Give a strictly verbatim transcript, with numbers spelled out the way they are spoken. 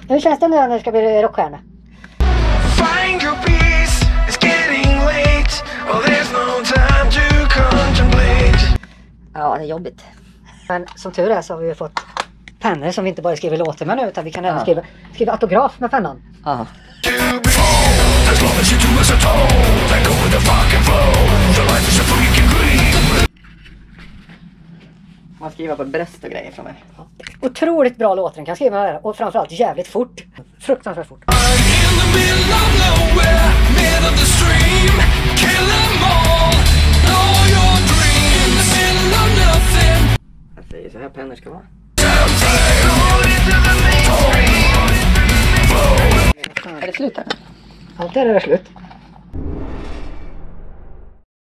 Hur känns det nu när det ska bli rockstjärna? Find your peace, it's getting late. Oh, there's no time to contemplate. Ja, det är jobbigt. Men som tur är så har vi ju fått pennor som vi inte bara skriver låtar med nu, utan vi kan även skriva, skriva autograf med pennan. Ja. Man skriver på bröst och grejer från mig. Ja. Otroligt bra låtar den kan skriva här, och framförallt jävligt fort. Fruktansvärt fort. Jag säger så här pennor ska vara. Är det slut här? Ja, där är det slut.